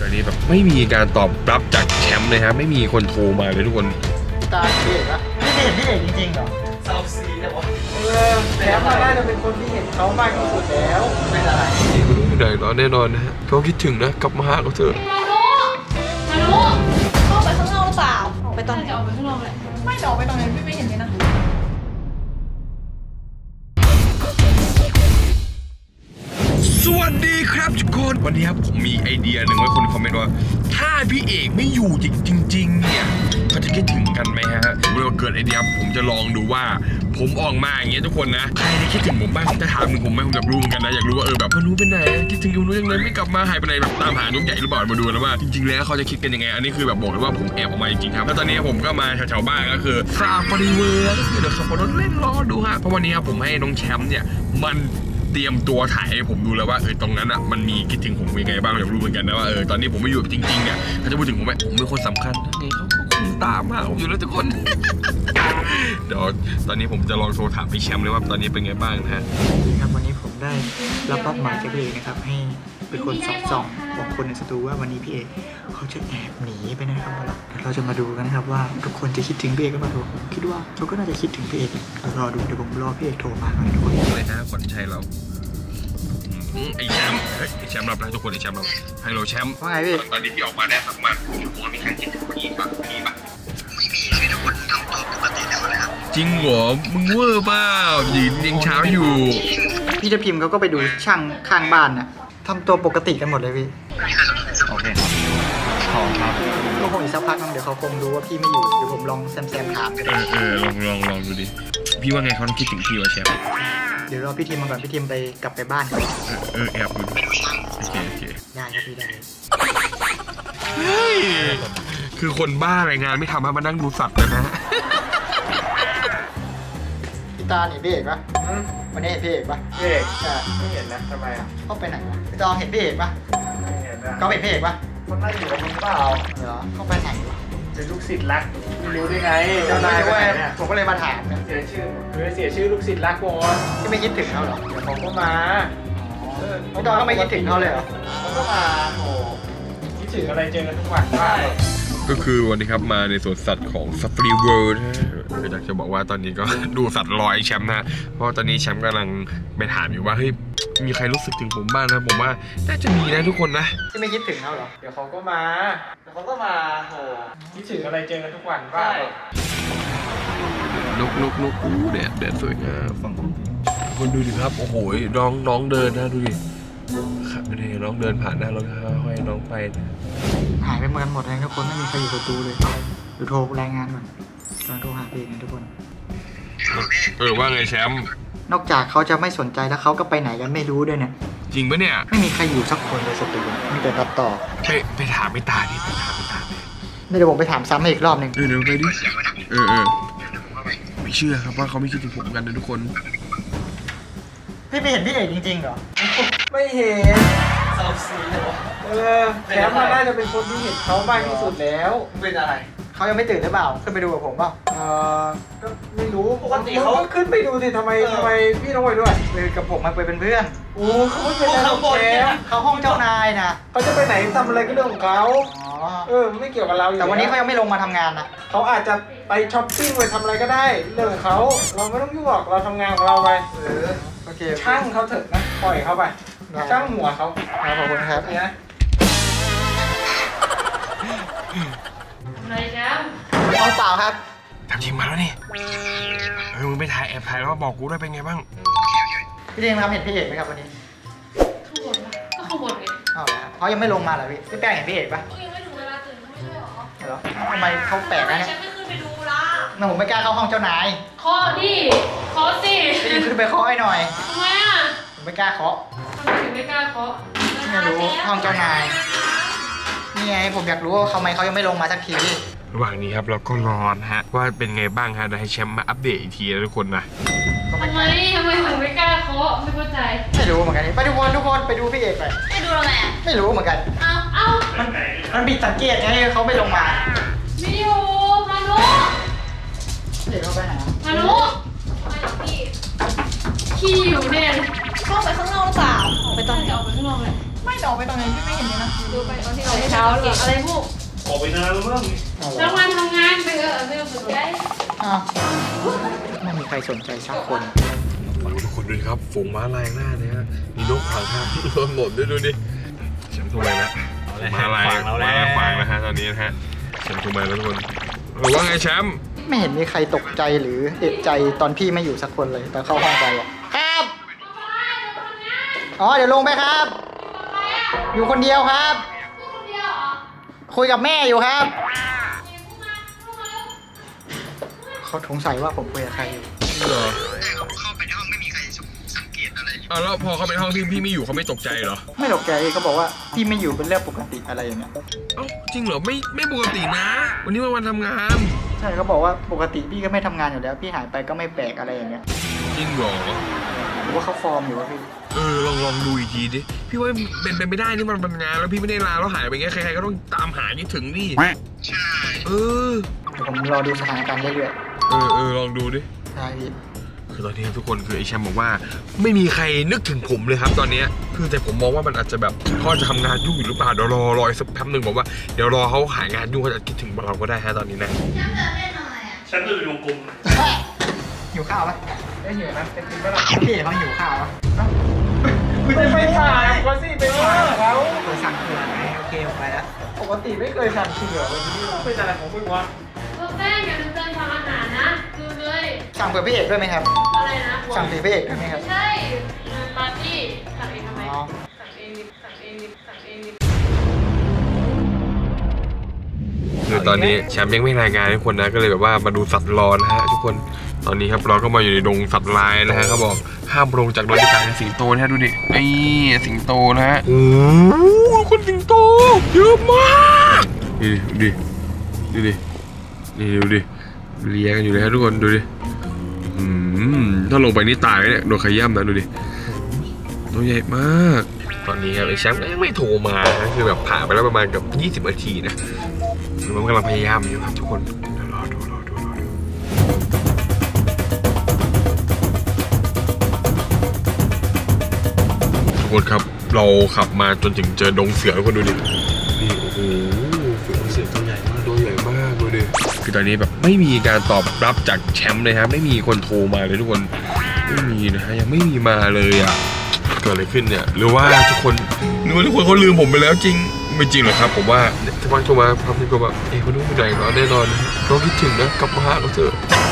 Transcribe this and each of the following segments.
อันนี้แบบไม่มีการตอบรับจากแชมป์เลยครับไม่มีคนโทรมาเลยทุกคนตาพี่เอกอะพี่เอกจริงๆเหรอเซาซีเนี่ยวะแชมป์น่าจะเป็นคนที่เห็นเขามากที่สุดแล้วเป็นอะไรนี่คุณรู้ได้หรอแน่นอนนะฮะเขาคิดถึงนะกลับมาหาเขาเถอะมานุเข้าไปข้างนอกหรือเปล่าออกไปตอนไหนออกไปข้างนอกเลยไม่ออกไปตอนไหนพี่ไม่เห็นเลยนะสวัสดีครับทุกคนวันนี้ครับผมมีไอเดียหนึ่งไว้คนคอมเมนต์ว่าถ้าพี่เอกไม่อยู่จริงๆเนี่ยเขาจะคิดถึงกันไหมฮะเมื่อเกิดไอเดียผมจะลองดูว่าผมออกมาอย่างเงี้ยทุกคนนะใครได้คิดถึงผมบ้างจะถามถึงผมไหมผมอยากรู้เหมือนกันนะอยากรู้ว่าแบบพนุเป็นไหนคิดถึงพนุยังไงไม่กลับมาหายไปไหนแบบตามหายกใหญ่หรือเปล่ามาดูนะว่าจริงๆแล้วเขาจะคิดกันยังไงอันนี้คือแบบบอกเลยว่าผมแอบออกมาจริงๆครับแล้วตอนนี้ผมก็มาแถวๆบ้านก็คือซาฟารีเวิร์ก็คือเดี๋ยวขับรถเล่นรอดูฮะเพราะวันนี้ผมให้น้องแชมป์เนี่ยมันเตรียมตัวถ่ายให้ผมดูแล้วว่าตรงนั้นอ่ะมันมีคิดถึงผมยังไงบ้างอยากรู้เหมือนกันนะว่าตอนนี้ผมไม่อยู่จริงๆเนี่ยเขาจะพูดถึงผมไหมผมเป็นคนสำคัญไงเขาคงตามมาผมอยู่แล้วทุกคน เดี๋ยวตอนนี้ผมจะลองโทรถามพี่แชมป์เลยว่าตอนนี้เป็นไงบ้างนะฮะครับวันนี้ผมได้รับมอบหมายจากพี่เอกนะครับให้เป็นคนส่องบอกคนในสตูว่าวันนี้พี่เอกเขาจะแอบหนีไปนะครับเราจะมาดูกันนะครับว่าทุกคนจะคิดถึงพี่เอกกันมาดูผมคิดว่าเขาก็น่าจะคิดถึงพี่เอกรอดูเดี๋ยวผมรอพี่เอกโทรมาทุกคนเลยนะขวัญชัยเราไอแชมป์ไอแชมป์รับนะทุกคนไอแชมป์รับฮัลโหลแชมป์ว่าไงพี่ตอนนี้พี่ออกมาได้สักประมาณชั่วโมงมีใครคิดถึงพี่ปะไม่มีทุกคนทำตัวปกติแล้วนะครับจริงเหรอมึงเวอร์เปล่ายืนยังเช้าอยู่พี่จะพิมพ์เขาก็ไปดูช่างข้างบ้านน่ะทำตัวปกติกันหมดเลยพี่โอเคขอครับก็คงอีกสักพักนึงเดี๋ยวเขาคงรู้ว่าพี่ไม่อยู่เดี๋ยวผมลองแซมถามลองดูดิพี่ว่าไงเขาต้องคิดถึงพี่วะแชมป์เดี๋ยวรอพี่ทีมมาก่อนพี่ทีมไปกลับไปบ้านก่อนแอบดูโอเคได้ครับพี่ได้คือคนบ้าอะไรงานไม่ทำมานั่งดูสัตว์นะฮะพี่ตาเห็นพี่เอกปะวันนี้เห็นพี่เอกปะพี่เอกไม่เห็นนะทำไมอ่ะเขาไปไหนวะพี่ตองเห็นพี่เอกปะไม่เห็นนะเขาเป็นพี่เอกปะคนนั่งอยู่กับมึงเปล่าเหรอเขาไปไหนวะเป็นลูกศิษย์รักไม่รู้ได้ไงเจ้านายด้วยผมก็เลยมาถามเนี่ยเสียชื่อลูกศิษย์รักวอนที่ไม่คิดถึงเขาเหรอเดี๋ยวผมก็มาพี่ตองก็ไม่คิดถึงเขาเลยเหรอเขาก็มาโอ้คิดถึงอะไรเจอกันทุกวันก็คือวันนี้ครับมาในสวนสัตว์ของ Safari World นะอยากจะบอกว่าตอนนี้ก็ดูสัตว์รอไอแชมป์นะเพราะตอนนี้แชมป์กำลังไปถามอยู่ว่าเฮ้ยมีใครรู้สึกถึงผมบ้างนะผมว่าน่าจะมีนะทุกคนนะที่ไม่คิดถึงเขาเหรอเดี๋ยวเขาก็มาโอ้คิดถึงอะไรเจอกันทุกวันบ้างนกแดดสวยงามฟังคนดูดิครับโอ้โหน้องเดินนะดูดิครับนี่น้องเดินผ่านหน้ารถห้อยน้องไปหายไปเหมือนหมดเลยทุกคนไม่มีใครอยู่ประตูเลยเดี๋ยวโทรรายงานก่อนตอนโทรหาพี่นะทุกคนว่าไงแชมป์นอกจากเขาจะไม่สนใจแล้วเขาก็ไปไหนกันไม่รู้ด้วยเนี่ยจริงปะเนี่ยไม่มีใครอยู่สักคนในสตูมีแต่ตัดต่อไปถามไม่ตาดิไปถามเดี๋ยวผมไปถามซ้ำอีกรอบหนึ่งเดี๋ยวไปดิไม่เชื่อครับว่าเขาไม่คิดถึงผมกันนะทุกคนพี่ไม่เห็นพี่เอกจริงๆเหรอไม่เห็นเซาซีเนี่ยวะแชมป์น่าจะเป็นคนที่เห็นเขามากที่สุดแล้วเป็นอะไรเขายังไม่ตื่นหรือเปล่าขึ้นไปดูกับผมเปล่าก็ไม่รู้ปกติเขาขึ้นไปดูสิทำไมพี่ต้องไปด้วยกับผมมาไปเป็นเพื่อนโอ้เขาไม่เป็นแล้วแชมป์เขาห้องเจ้านายนะเขาจะไปไหนทำอะไรก็เรื่องของเขาไม่เกี่ยวกับเราแต่วันนี้เขายังไม่ลงมาทำงานนะเขาอาจจะไปช้อปปิ้งไปทำอะไรก็ได้เรื่องของเขาเราไม่ต้องยุ่งหรอกเราทำงานของเราไปโอเคช่างเขาเถอะนะปล่อยเขาไปช่างหัวเขาขอบคุณครับเนี่ยอะไรแชมป์เอาเปล่าครับทำจริงมาแล้วนี่มึงไปถ่ายแอบถ่ายแล้วบอกกูด้วยเป็นไงบ้างพี่เด้งครับเห็นพี่เอกไหมครับวันนี้ข้างบนก็ข้างบนไงเขายังไม่ลงมาเหรอพี่แป้งเห็นพี่เอกปะยังไม่ถึงเวลาตื่นเขาไม่ใช่หรอทำไมเขาแปลกนะเนี่ยฉันไม่ขึ้นไปดูละผมไม่กล้าเข้าห้องเจ้านายเคาะดิเคาะสิพี่ขึ้นไปเคาะให้หน่อยทำไมอ่ะผมไม่กล้าเคาะทำไมถึงไม่กล้าเคาะไม่รู้ห้องเจ้านายนี่ไงผมอยากรู้ว่าทำไมเขายังไม่ลงมาสักทีระหว่างนี้ครับเราก็รอนะฮะว่าเป็นไงบ้างฮะเดี๋ยวให้แชมป์มาอัปเดตอีกทีนะทุกคนนะทำไมถึงไม่กล้าเคาะไม่เข้าใจไม่รู้เหมือนกันไปทุกคนไปดูพี่เอกไปไม่ดูอะไรอ่ะไม่รู้เหมือนกันเอ้ามันผิดสังเกตไงเขาไม่ลงมาไม่อยู่พานุเด็กเขาไปไหนพานุขี้อยู่เนี่ยเข้าไปข้างนอกหรือเปล่าออกไปตอนไหนออกไปข้างนอกเลยไม่ออกไปตอนไหนพี่ไม่เห็นเลยนะดูไปตอนที่เราเช้าอะไรพวกออกไปนานแล้วมั้งแล้ววันทำงานไปไม่ต้องสนใจไม่มีใครสนใจสักคนทุกคนดูครับฝูงม้าลายหน้าเนี่ยมีนกขวางทางรถหมดด้วยดูดิแชมป์ถูกไหมนะม้าลายขวางนะฮะตอนนี้นะฮะแชมป์ถูกไหมแล้วทุกคนว่าไงแชมป์ไม่เห็นมีใครตกใจหรือเอะใจตอนพี่ไม่อยู่สักคนเลยตอนเข้าห้องไปครับอ๋อเดี๋ยวลงไปครับอยู่คนเดียวครับคุยกับแม่อยู่ครับเขาสงสัยว่าผมคุยกับใครอยู่เหรอเข้าไปในห้องไม่มีใครสังเกตอะไรแล้วพอเขาไปห้องที่พี่ไม่อยู่เขาไม่ตกใจเหรอไม่ตกใจเขาบอกว่าพี่ไม่อยู่เป็นเรื่องปกติอะไรอย่างเงี้ยจริงเหรอไม่ปกตินะวันนี้วันทำงานใช่เขาบอกว่าปกติพี่ก็ไม่ทำงานอยู่แล้วพี่หายไปก็ไม่แปลกอะไรอย่างเงี้ยจริงเหรอหรือว่าเขาฟอร์มอยู่วะพี่ลองดูอีกทีดิพี่ว่าเป็นไปไม่ได้นี่มันงานแล้วพี่ไม่ได้ลาแล้วหายไปไงใครๆก็ต้องตามหานี่ถึงนี่ใช่ผมรอดูสถานการณ์เรื่อยลองดูดิใช่พี่คือตอนนี้ทุกคนคือไอแชมป์บอกว่าไม่มีใครนึกถึงผมเลยครับตอนนี้คือแต่ผมมองว่ามันอาจจะแบบเขาจะทำงานยุ่งอยู่หรือเปล่าเดี๋ยวรอสักแป๊บหนึ่งบอกว่าเดี๋ยวรอเขาหางานยุ่งเขาจะคิดถึงเราก็ได้ฮะตอนนี้นะฉันจะอยู่กลุ่มหิวข้าวไหมไม่หิวนะเป็นพี่เขาหิวข้าวไหมคุณจะไปถ่ายก็สิไปถ่ายเขาเคยสั่งเผื่อไหมโอเคออกไปแล้วปกติไม่เคยสั่งเผื่อวันนี้เป็นอะไรของมึงวะแป้งอย่าลืมเติมทำอาหารนะดูเลยสั่งเผื่อพี่เอกด้วยไหมครับอะไรนะสั่งเผื่อพี่เอกด้วยไหมครับใช่ปาร์ตี้สั่งเองทำไมสั่งเองคือตอนนี้แชมป์ยังไม่รายงานทุกคนนะก็เลยแบบว่ามาดูสัตว์รอนะฮะทุกคนตอนนี้ครับเราก็มาอยู่ในดงสัตว์ลายนะฮะเขาบอกห้ามลงจากรถด้วยกันสิงโตนะฮะดูดิไอ้สิงโตนะฮะโอ้คนสิงโตเยอะมากดูดินี่ดูดิเลี้ยงกันอยู่เลยฮะทุกคนดูดิถ้าลงไปนี่ตายเนี่ยโดนขย้ำนะดูดิตัวใหญ่มากตอนนี้ครับไอ้แชมป์ก็ยังไม่โทรมานะคือแบบผ่านไปแล้วประมาณกับ20 นาทีนะมันกำลังพยายามอยู่ครับทุกคนรอดูทุกคนครับเราขับมาจนถึงเจอดงเสือทุกคนดูดินี่โอ้โหเสือตัวใหญ่มากดูดิคือตอนนี้แบบไม่มีการตอบรับจากแชมป์เลยครับไม่มีคนโทรมาเลยทุกคนไม่มีนะฮะยังไม่มีมาเลยอ่ะเกิดอะไรขึ้นเนี่ยหรือว่าทุกคนเขาลืมผมไปแล้วจริงไม่จริงหรอกครับผมว่าถ้าฟังโทรมาพับนี่ก็แบบเขาดูไม่ได้ก็แน่นอนเขาคิดถึงนะกลับมาหาเราเถอะ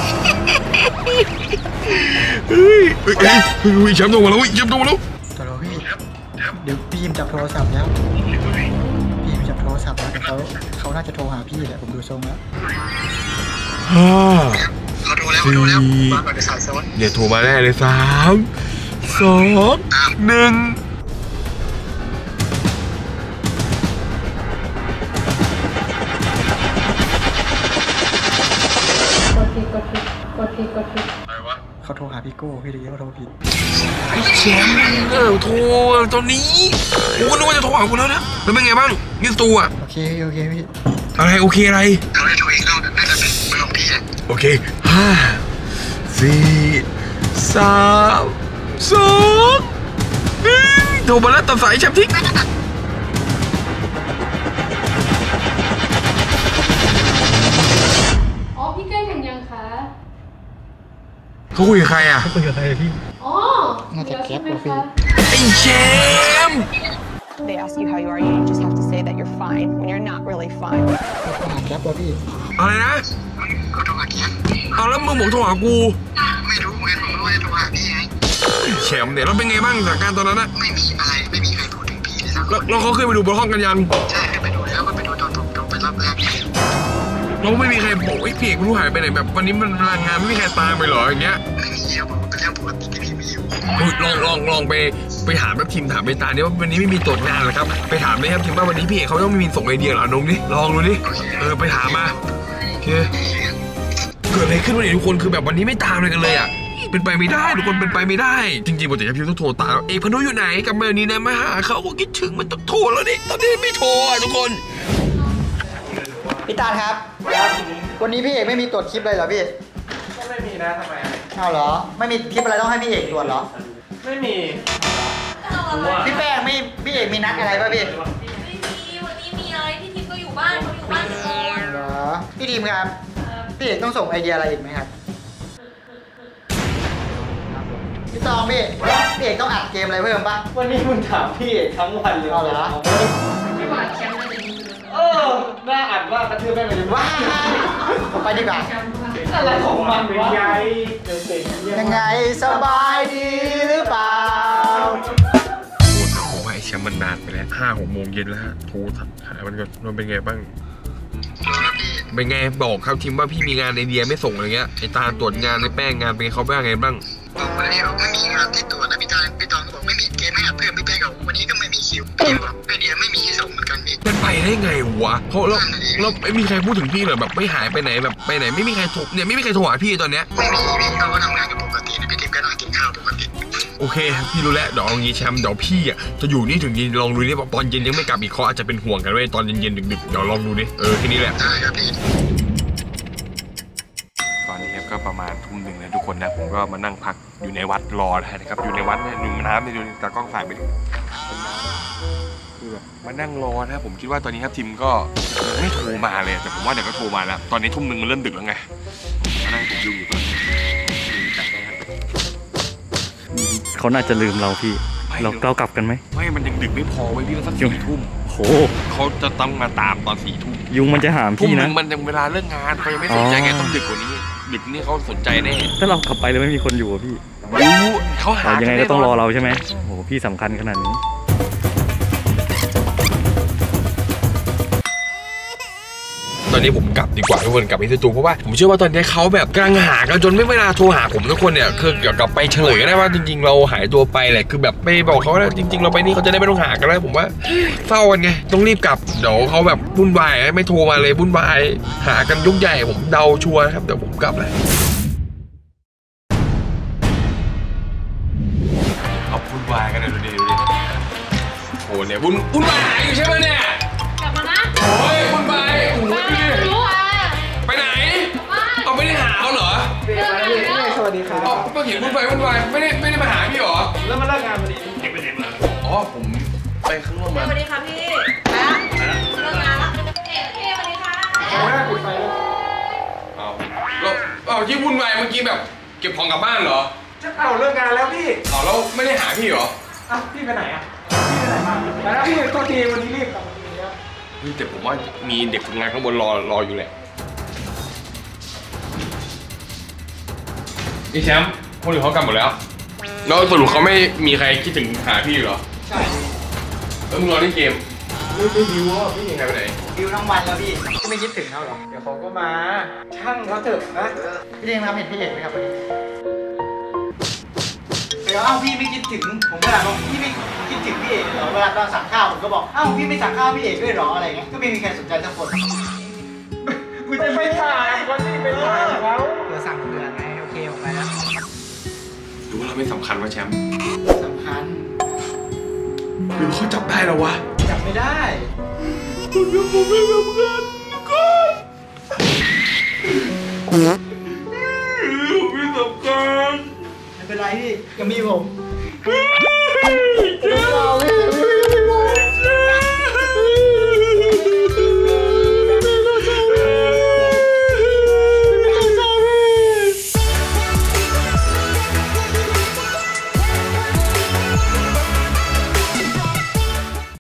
เฮ้ยแชมป์โทรมาแล้วตลอดพี่เดี๋ยวพี่จับโทรศัพท์แล้วพี่จับโทรศัพท์แล้วแต่เขาน่าจะโทรหาพี่แหละผมดูทรงแล้วเขาโทรแล้วมาแบบสายซ้อนเดี๋ยวโทรมาแน่เลย3 2 1 เขาโทรหาพี่โก้พี่เลยว่าโทรผิดไอ้แชมป์โทรตอนนี้กูก็นึกว่าจะโทรหากูแล้วนะแล้วเป็นไงบ้างยืดตัวโอเคพี่อะไรโอเคอะไรเขาได้โทรเองแล้วน่าจะเป็นเบอร์ของพี่โอเค5 4 3 2 1โทรมาแล้วตัดสายแชมป์ทิ้งพี่ใกล้ถึงยังคะเขาคุยกับใครอ่ะเขาคุยกับใครพี่น่าจะแคปพี่ไอ้แชมป์ They ask you how you are, you just have to say that you're fine when you're not really fine. แคปพี่อะไรนะเขาโทรหาแคปเอาแล้วมึงบอกโทรหากูไม่รู้เหมือนกันผมรู้ว่าโทรหาพี่ไงแชมป์เนี่ยเราเป็นไงบ้างสถานการณ์ตอนนั้นนะไม่มีใครพูดถึงพี่เลยสักคนแล้วเขาเคยไปดูบนห้องกันยังใช่ไปดูแล้วก็ไปดูตอนผมไปรอบแรกเราไม่มีใครบอกไอ้พี่เอกไม่รู้หายไปไหนแบบวันนี้มันพลังงานไม่มีใครตามไปหรออย่างเงี้ยไม่มีครับผมเป็นเรื่องปกติที่พี่มีอยู่ลองไปถามแบบทีมถามไปตาเนี่ยว่าวันนี้ไม่มีตรวจงานหรอครับไปถามไหมครับทีมว่าวันนี้พี่เอกเขาต้องมีส่งไอเดียเหรอน้องดิลองดูดิไปถามมาโอเคเกิดอะไรขึ้นวันนี้ทุกคนคือแบบวันนี้ไม่ตามเลยกันเลยอ่ะเป็นไปไม่ได้ทุกคนเป็นไปไม่ได้จริงๆปกติพี่ต้องโทรตามเอกพนุอยู่ไหนกับเมื่อนี้นะมาหาเขาก็คิดถึงมันต้องโทรแล้วดิตอนนี้ไม่โทรทุกคนพี่ตาลครับวันนี้พี่เอกไม่มีตรวจคลิปเลยเหรอพี่ก็ไม่มีนะทำไมเอาเหรอไม่มีคลิปอะไรต้องให้พี่เอกตรวจเหรอไม่มีพี่แป้งไม่พี่เอกมีนัดอะไรป่ะพี่ไม่มีวันนี้มีอะไรพี่ทิพย์ก็อยู่บ้านเขาอยู่บ้านก่อนเหรอพี่ทีมครับพี่เอกต้องส่งไอเดียอะไรอีกไหมครับพี่ตองพี่เอกต้องอัดเกมอะไรเพิ่มป่ะวันนี้มึงถามพี่เอกทั้งวันเลยเอาเหรอน่าอ่านว่ากระเทือนแม่งเลยว้าไปดีกว่าอะไรของมันวะยังไงสบายดีหรือเปล่าผมว่าไอ้แชมป์มันนานไปแล้ว5-6 โมงเย็นแล้วฮะโทรหามันก่อนมันเป็นไงบ้างเป็นไงบอกครับทีมว่าพี่มีงานไอเดียไม่ส่งอะไรเงี้ยไอตาตรวจงานไอแป้งงานเป็นเขาบ้างไงบ้างบอกวันนี้บอกไม่มีงานที่ตรวจนะพี่ตองก็บอกไม่มีเกมให้อัดเพิ่มพี่แป้งบอกวันนี้ก็ไม่มีคิวพี่บอกไอเดียไม่มีที่ส่งเหมือนกันพี่มันไปได้ไงวะเขาแล้วไม่มีใครพูดถึงพี่เลยแบบไม่หายไปไหนแบบไปไหนไม่มีใครโทรเนี่ยไม่มีใครโทรหาพี่ตอนเนี้ยไม่มีพี่เขาก็ทำงานกันปกตินะพี่ทิพย์ก็นั่งกินข้าวปกติโอเคพี่รู้แล้วเดี๋ยวเอางี้แชมป์เดี๋ยวพี่อ่ะจะอยู่นี่ถึงเย็นลองดูนี่ตอนเย็นยังไม่กลับอีกเขาอาจจะเป็นห่วงกันเว้ยตอนเย็นดึกเดี๋ยวลองดูดิแค่นี้แหละได้ครับพี่ตอนนี้ครับก็ประมาณทุ่มหนึ่งแล้วทุกคนนะผมก็มานั่งพักอยู่ในวัดรอนะครับอยู่ในวัดเนี่ยหนึ่งน้ำในดูตากล้องถ่ายไปดูคือแบบมานั่งรอนะผมคิดว่าตอนนี้ครับทีมก็ไม่โทรมาเลยแต่ผมว่าเดี๋ยวก็โทรมาแล้วตอนนี้ทุ่มหนึ่งมันเริ่มดึกแล้วไงมานั่งผมอยู่ตอนนี้จัดได้ครับเขาน่าจะลืมเราพี่เรากลับกันไหมไม่มันยังดึกไม่พอไว้พี่แล้วสัก4 ทุ่มโหเขาจะต้องมาตามตอน4 ทุ่มยุงมันจะหามพี่นะมันยังเวลาเลิกงานเขายังไม่สนใจไงต้องดึกกว่านี้ดึกนี่เขาสนใจแน่ถ้าเรากลับไปแล้วไม่มีคนอยู่อะพี่รู้เขาหายังไงก็ต้องรอเราใช่ไหมโอ้โหพี่สำคัญขนาดนี้ตอนนี้ผมกลับดีกว่าทุกคนกลับไปที่สตูเพราะว่าผมเชื่อว่าตอนนี้เขาแบบกำลังหากันจนไม่เวลาโทรหาผมทุกคนเนี่ยคือเกี่ยวกับไปเฉลยก็ได้ว่าจริงๆเราหายตัวไปแหละคือแบบไปบอกเขาว่าจริงๆเราไปนี่เขาจะได้ไม่ต้องหากันแล้วผมว่าเศร้ากันไงต้องรีบกลับเดี๋ยวเขาแบบวุ่นวายไม่โทรมาเลยวุ่นวายหากันยุ่งใหญ่ผมเดาชัวร์ครับเดี๋ยวผมกลับแล้วเอาวุ่นวายกันเลยดูดิโอ้เนี่ยวุ่นวายหายอยู่ใช่ไหมเนี่ยกลับมานะโอ้ยวุ่นวายโอ้ยรู้อ่ะไปไหนเอาไม่ได้หาเขาเหรอสวัสดีครับก็เห็นวุ่นวายไม่ได้มาหาพี่หรอแล้วมาเลิกงานพอดีเด็กไปไหนมาอ๋อผมไปข้างนอกมาสวัสดีค่ะพี่เลิกงานแล้วพี่สวัสดีค่ะปิดไฟแล้วเอาที่วุ่นวายเมื่อกี้แบบเก็บของกลับบ้านเหรอจะเลิกงานแล้วพี่แล้วไม่ได้หาพี่เหรอพี่ไปไหนพี่ไปไหนมาแล้วพี่โทษทีวันนี้รีบกลับมาทีนี้นี่แต่ผมว่ามีเด็กฝึกงานข้างบนรออยู่แหละนี่แชมป์คนอื่นเขากลับหมดแล้วแล้วสรุปเขาไม่มีใครคิดถึงหาพี่เหรอใช่แล้วมึงรอที่เกมไม่ดิวอ่ะพี่ยังไงไปไหนดิวทั้งวันแล้วพี่ไม่คิดถึงเขาหรอเดี๋ยวเขาก็มาช่างเขาเถอะนะพี่เองครับเห็นพี่เอกไหมครับวันนี้เดี๋ยวพี่ไม่คิดถึงผมเวลาบอกพี่ไม่คิดถึงพี่เอกเหรอเวลาเราสั่งข้าวผมก็บอกพี่ไม่สั่งข้าวพี่เอกด้วยหรออะไรเงี้ยก็ไม่มีใครสนใจสักคนกูจะไปถ่ายคนที่ไปถ่ายเขาเผื่อสั่งเผื่อไงโอเคออกไปแล้วดูว่าเราไม่สำคัญว่าแชมป์สำคัญหรือเขาจับได้แล้ววะจับไม่ได้คุณกับผมไม่สำคัญก็ไม่สำคัญไม่เป็นไรพี่ยังมีผม